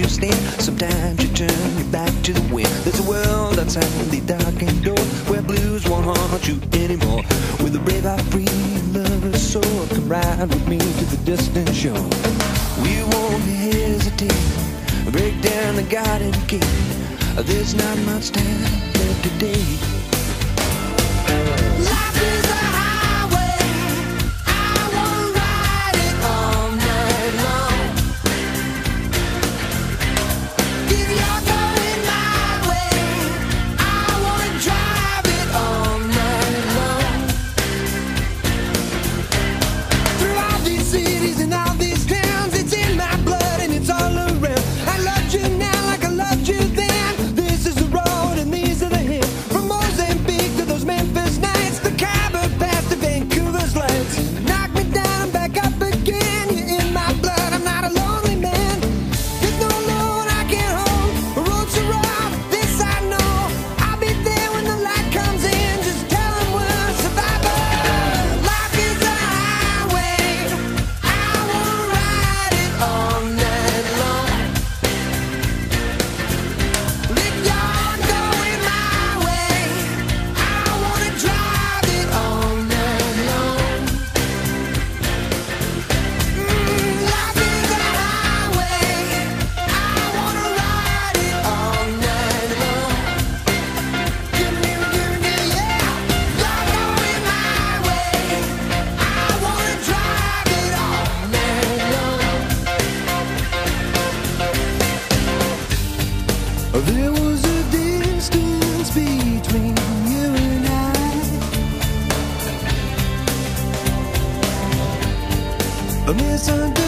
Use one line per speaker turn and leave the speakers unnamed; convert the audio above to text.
you stay. Sometimes you turn your back to the wind. There's a world outside the darkened door where blues won't haunt you anymore. With a brave heart, free lover's soul, come ride with me to the distant shore. We won't hesitate, break down the garden gate. There's not much time left today. Life is a highway, I wanna ride it all night long. If you're going my way, I wanna drive it all night long. Through all these cities and all these towns, it's in my blood and it's all around. I loved you now like I loved you then. This is the road and these are the hills. From Mozambique to those Memphis nights, the Khyber Pass to Vancouver's lights. Knock me down and back up again. You're in my blood, I'm not a lonely man. There's no Lord I can't hold. The road's so rough, this I know. I'll be there when the light comes in. Just tell them we're survivors. Life is a highway, I wanna ride it all night long. If you're going my way, I wanna drive it all night long. Life is a highway, I wanna ride it all night long. Give me, yeah. You're going my way, I wanna drive it all night long. There was a distance between you and I, a misunderstanding.